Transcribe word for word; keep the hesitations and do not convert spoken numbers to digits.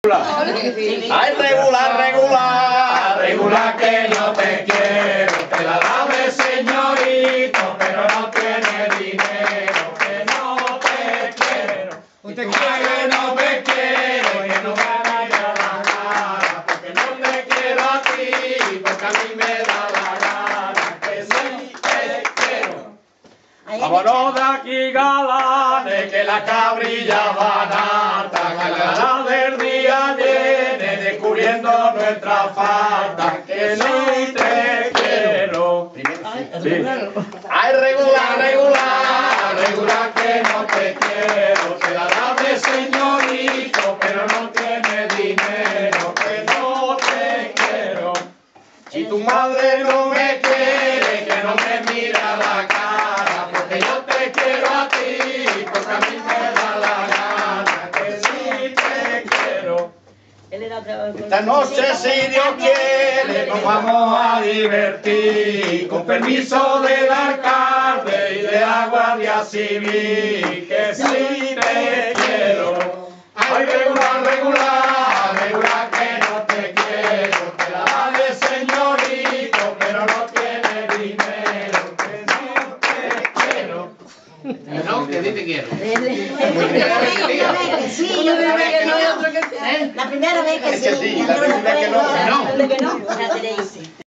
Ay, regular, regular, regular que yo te quiero, te la dame señorito, pero no tiene dinero, que no te quiero. Usted quiere que no me quiero, que no me vaya la cara, porque no te quiero a ti, porque a mí me da la gana, que sí te quiero. Vámonos de aquí, galanes, que la cabrilla van harta, que la gana del día viene descubriendo nuestra falta, que sí te quiero. Sí. Ay, regular, regular, regular que no te quiero, te la dame señorito, pero no tiene dinero, que no te quiero. Si tu madre no me quiere, que no me mira la cara, porque yo te quiero a ti, porque a mí me da la gana, que sí te quiero. Esta noche, si Dios quiere, nos vamos a divertir, con permiso del alcalde y de la Guardia Civil, que sí te quiero. Ay, regular, regular, regular que no te quiero, te la da de señorito, pero no tiene dinero, que no te quiero. No, que sí te quiero. Sí, yo creo que no. La primera vez que sí. La primera vez que no. No. La primera vez que no.